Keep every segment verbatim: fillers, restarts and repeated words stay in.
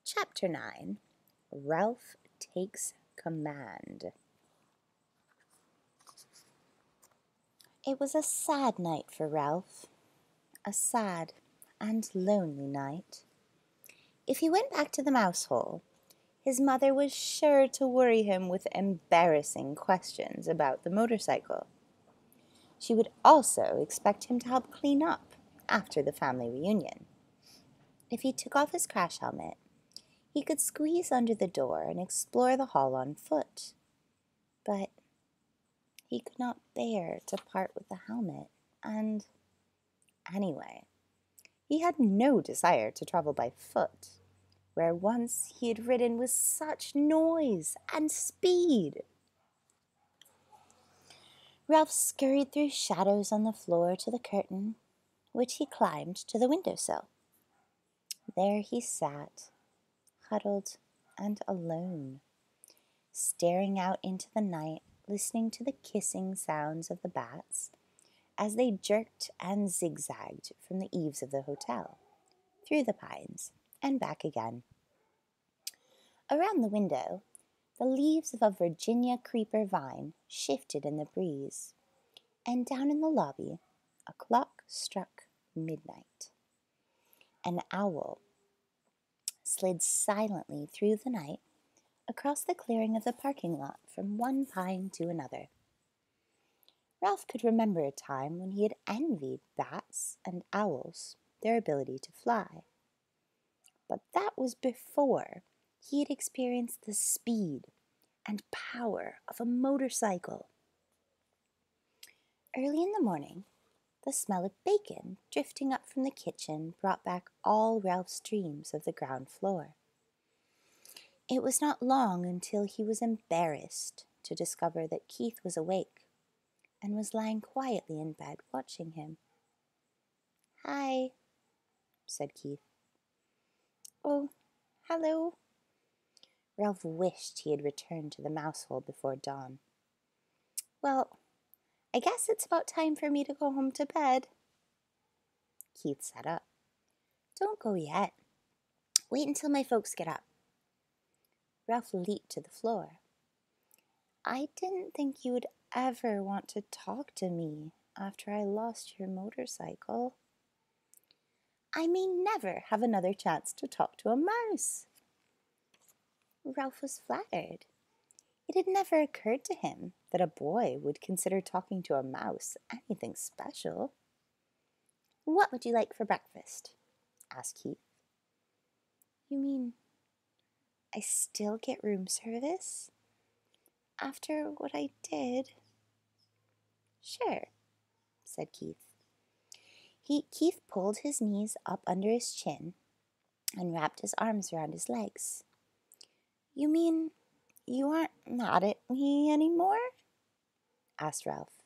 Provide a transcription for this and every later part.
Chapter nine. Ralph Takes Command. It was a sad night for Ralph, a sad and lonely night. If he went back to the mouse hole, his mother was sure to worry him with embarrassing questions about the motorcycle. She would also expect him to help clean up after the family reunion. If he took off his crash helmet, he could squeeze under the door and explore the hall on foot. But he could not bear to part with the helmet, and anyway, he had no desire to travel by foot, where once he had ridden with such noise and speed. Ralph scurried through shadows on the floor to the curtain, which he climbed to the windowsill. There he sat, huddled and alone, staring out into the night, listening to the kissing sounds of the bats as they jerked and zigzagged from the eaves of the hotel, through the pines, and back again. Around the window, the leaves of a Virginia creeper vine shifted in the breeze, and down in the lobby, a clock struck midnight. An owl slid silently through the night across the clearing of the parking lot from one pine to another. Ralph could remember a time when he had envied bats and owls their ability to fly. But that was before he had experienced the speed and power of a motorcycle. Early in the morning, the smell of bacon drifting up from the kitchen brought back all Ralph's dreams of the ground floor. It was not long until he was embarrassed to discover that Keith was awake and was lying quietly in bed watching him. "Hi," said Keith. "Oh, hello." Ralph wished he had returned to the mouse hole before dawn. "Well, I guess it's about time for me to go home to bed." Keith sat up. "Don't go yet. Wait until my folks get up." Ralph leaped to the floor. "I didn't think you would ever want to talk to me after I lost your motorcycle." "I may never have another chance to talk to a mouse." Ralph was flattered. It had never occurred to him that a boy would consider talking to a mouse anything special. "What would you like for breakfast?" asked Keith. "You mean I still get room service? After what I did?" "Sure," said Keith. He, Keith pulled his knees up under his chin and wrapped his arms around his legs. "You mean you aren't mad at me anymore?" asked Ralph.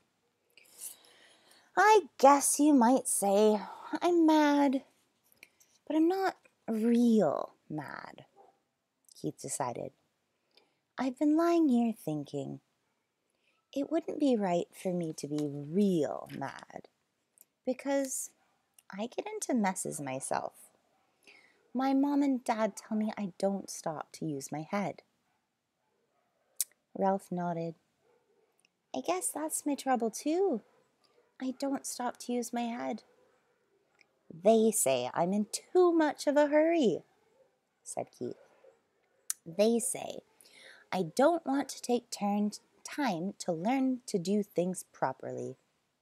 "I guess you might say I'm mad, but I'm not real mad," Keith decided. "I've been lying here thinking. It wouldn't be right for me to be real mad, because I get into messes myself. My mom and dad tell me I don't stop to use my head." Ralph nodded. "I guess that's my trouble too. I don't stop to use my head." "They say I'm in too much of a hurry," said Keith. "They say I don't want to take turn time to learn to do things properly."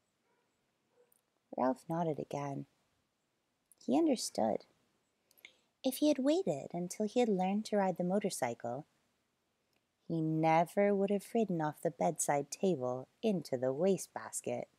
Ralph nodded again. He understood. If he had waited until he had learned to ride the motorcycle, he never would have ridden off the bedside table into the wastebasket.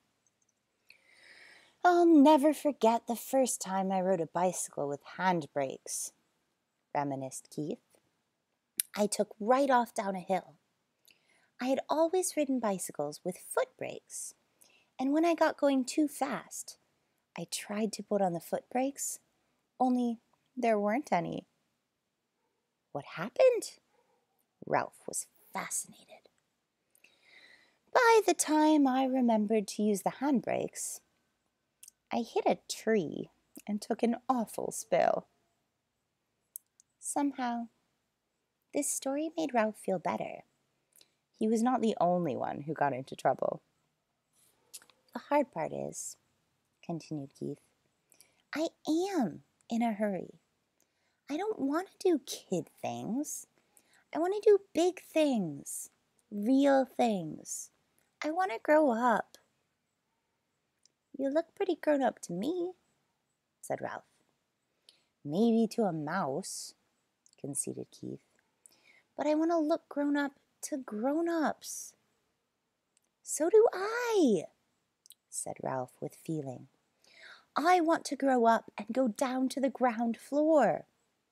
"I'll never forget the first time I rode a bicycle with handbrakes," reminisced Keith. "I took right off down a hill. I had always ridden bicycles with foot brakes, and when I got going too fast, I tried to put on the foot brakes, only there weren't any." "What happened?" Ralph was fascinated. "By the time I remembered to use the handbrakes, I hit a tree and took an awful spill." Somehow, this story made Ralph feel better. He was not the only one who got into trouble. The hard part is, continued Keith, I am in a hurry. I don't want to do kid things. I want to do big things, real things. I want to grow up. You look pretty grown up to me, said Ralph. Maybe to a mouse, conceded Keith. But I want to look grown up to grown-ups. So do I, said Ralph with feeling. I want to grow up and go down to the ground floor.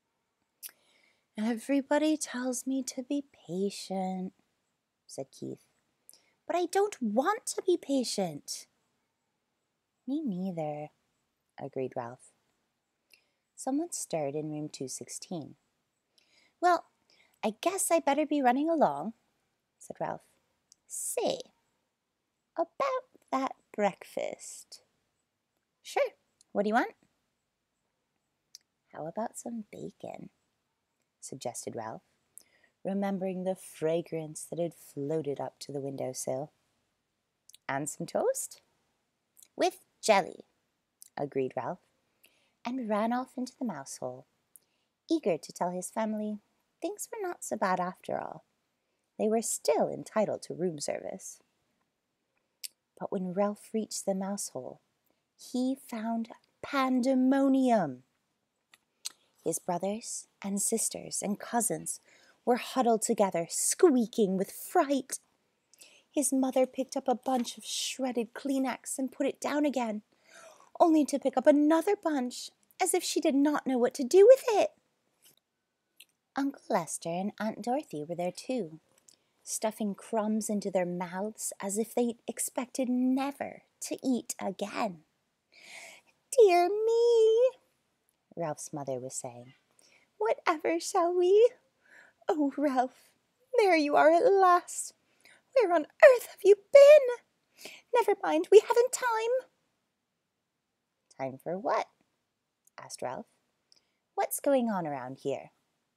Everybody tells me to be patient, said Keith. But I don't want to be patient. Me neither, agreed Ralph. Someone stirred in room two sixteen. Well, I guess I better be running along, said Ralph. Say, about that breakfast. Sure, what do you want? How about some bacon? Suggested Ralph, remembering the fragrance that had floated up to the windowsill. And some toast? With jelly, agreed Ralph, and ran off into the mouse hole, eager to tell his family things were not so bad after all. They were still entitled to room service. But when Ralph reached the mouse hole, he found pandemonium. His brothers and sisters and cousins were huddled together, squeaking with fright. His mother picked up a bunch of shredded Kleenex and put it down again, only to pick up another bunch, as if she did not know what to do with it. Uncle Lester and Aunt Dorothy were there too, stuffing crumbs into their mouths as if they expected never to eat again. Dear me, Ralph's mother was saying. Whatever shall we? Oh, Ralph, there you are at last. Where on earth have you been? Never mind, we haven't time. Time for what? Asked Ralph. What's going on around here?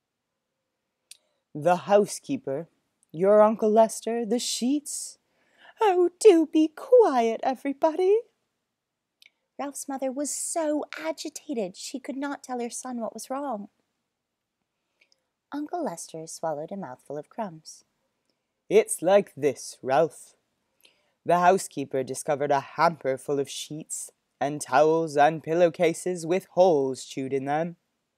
The housekeeper, your Uncle Lester, the sheets. Oh, do be quiet, everybody. Ralph's mother was so agitated she could not tell her son what was wrong. Uncle Lester swallowed a mouthful of crumbs. It's like this, Ralph. The housekeeper discovered a hamper full of sheets and towels and pillowcases with holes chewed in them.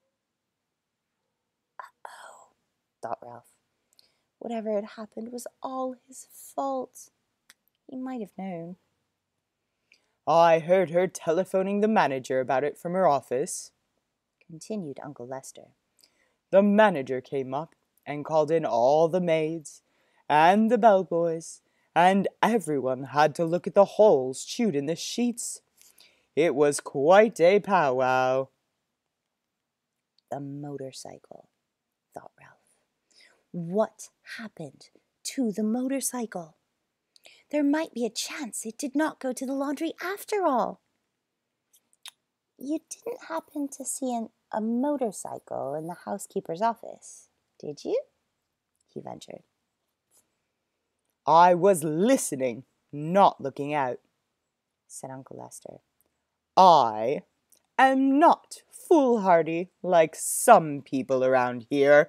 Uh-oh, thought Ralph. Whatever had happened was all his fault. He might have known. I heard her telephoning the manager about it from her office, continued Uncle Lester. The manager came up and called in all the maids and the bellboys, and everyone had to look at the holes chewed in the sheets. It was quite a powwow. The motorcycle, thought Ralph. What happened to the motorcycle? There might be a chance it did not go to the laundry after all. You didn't happen to see an, a motorcycle in the housekeeper's office, did you? He ventured. I was listening, not looking out, said Uncle Lester. I am not foolhardy like some people around here.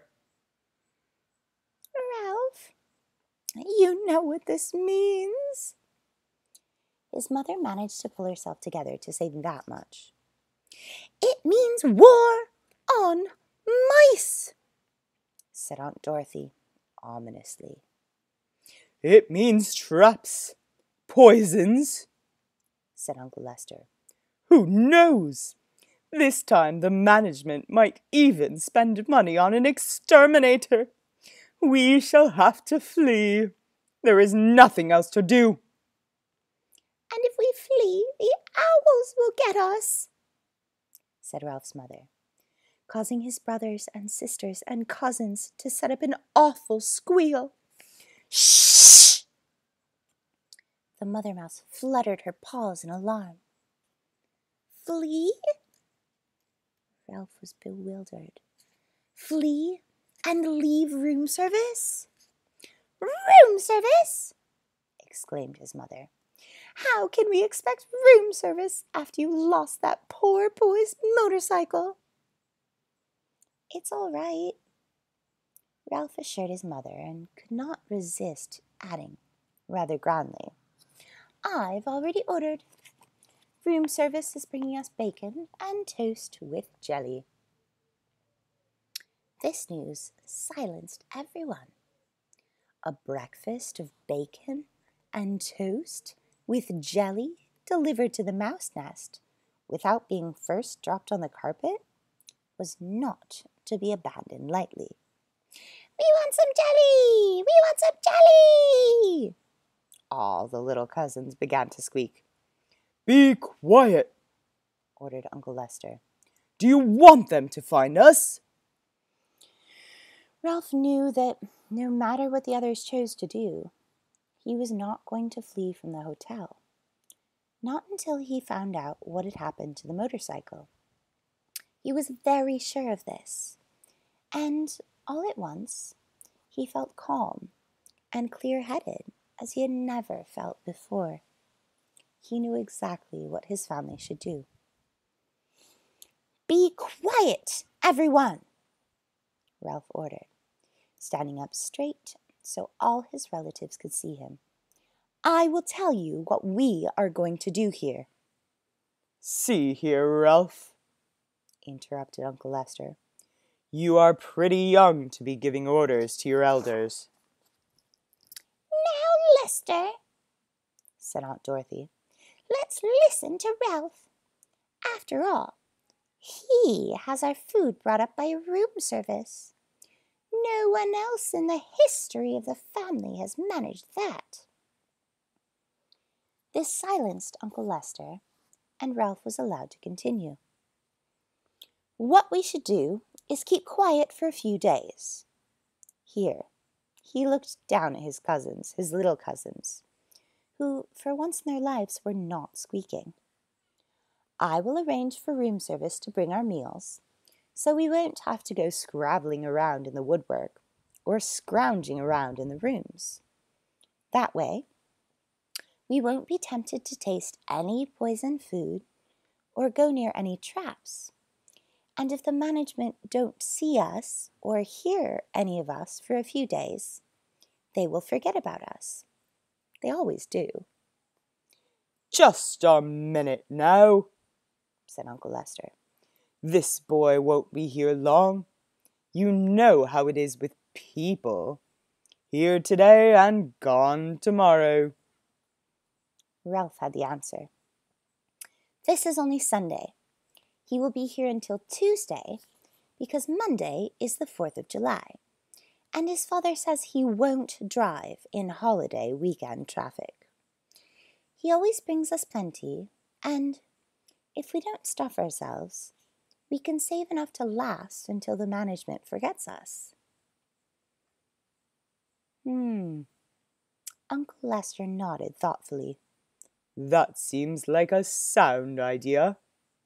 Ralph, you know what this means. His mother managed to pull herself together to say that much. It means war on mice, said Aunt Dorothy ominously. It means traps, poisons, said Uncle Lester. Who knows? This time the management might even spend money on an exterminator. We shall have to flee. There is nothing else to do. And if we flee, the owls will get us, said Ralph's mother, causing his brothers and sisters and cousins to set up an awful squeal. Shh! The mother mouse fluttered her paws in alarm. Flee? Ralph was bewildered. Flee and leave room service? Room service! Exclaimed his mother. How can we expect room service after you lost that poor boy's motorcycle? It's all right, Ralph assured his mother, and could not resist adding, rather grandly, I've already ordered. Room service is bringing us bacon and toast with jelly. This news silenced everyone. A breakfast of bacon and toast with jelly delivered to the mouse nest without being first dropped on the carpet was not to be abandoned lightly. We want some jelly! We want some jelly! All the little cousins began to squeak. Be quiet, ordered Uncle Lester. Do you want them to find us? Ralph knew that no matter what the others chose to do, he was not going to flee from the hotel. Not until he found out what had happened to the motorcycle. He was very sure of this, and all at once he felt calm and clear-headed as he had never felt before. He knew exactly what his family should do. Be quiet, everyone, Ralph ordered, standing up straight so all his relatives could see him. I will tell you what we are going to do here. See here, Ralph, interrupted Uncle Lester. You are pretty young to be giving orders to your elders. Now, Lester, said Aunt Dorothy, let's listen to Ralph. After all, he has our food brought up by room service. No one else in the history of the family has managed that. This silenced Uncle Lester, and Ralph was allowed to continue. What we should do is keep quiet for a few days. Here, he looked down at his cousins, his little cousins, who, for once in their lives, were not squeaking. I will arrange for room service to bring our meals, so we won't have to go scrabbling around in the woodwork or scrounging around in the rooms. That way, we won't be tempted to taste any poisoned food or go near any traps. And if the management don't see us or hear any of us for a few days, they will forget about us. They always do. Just a minute now, said Uncle Lester. This boy won't be here long. You know how it is with people. Here today and gone tomorrow. Ralph had the answer. This is only Sunday. He will be here until Tuesday because Monday is the fourth of July, and his father says he won't drive in holiday weekend traffic. He always brings us plenty, and if we don't stuff ourselves, we can save enough to last until the management forgets us. Hmm. Uncle Lester nodded thoughtfully. That seems like a sound idea.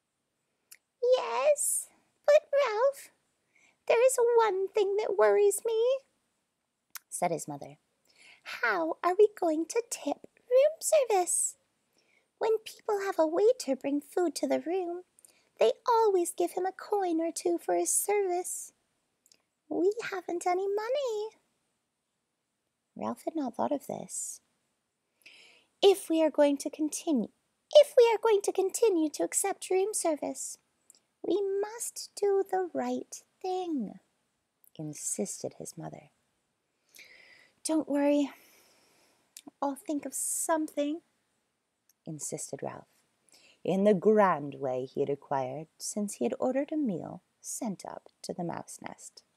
Yes, but Ralph, there is one thing that worries me, said his mother. How are we going to tip room service? When people have a waiter bring food to the room, they always give him a coin or two for his service. We haven't any money. Ralph had not thought of this. If we are going to continue, if we are going to continue to accept room service, we must do the right thing, insisted his mother. Don't worry, I'll think of something, insisted Ralph, in the grand way he had acquired since he had ordered a meal sent up to the mouse nest.